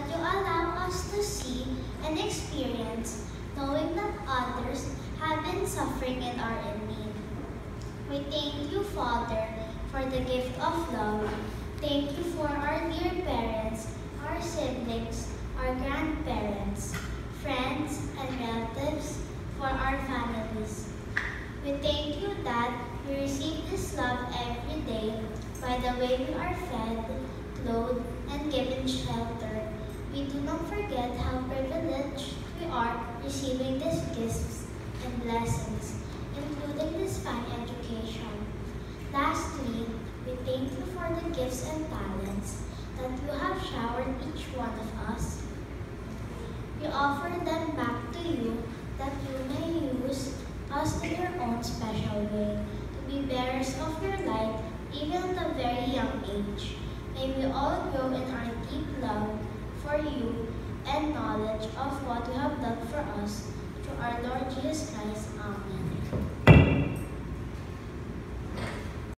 you allow us to see and experience, knowing that others have been suffering and are in need. We thank you, Father, for the gift of love. Thank you for our dear parents, our siblings, our grandparents, friends, and relatives, for our families. We thank you that we receive this love every day by the way we are fed, clothed, and given shelter. We do not forget how privileged we are receiving these gifts and blessings, including this fine education. Lastly, we thank you for the gifts and talents that you have showered each one of us. We offer them back to you that you may use us in your own special way to be bearers of your light even at a very young age. May we all grow in our deep love for you and knowledge of what you have done for us through our Lord Jesus Christ. Amen.